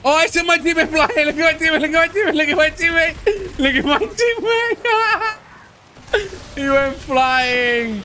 Oh, I see my teammate flying. Look at my teammate. Look at my teammate. Look at my teammate. Look at my teammate. He went flying.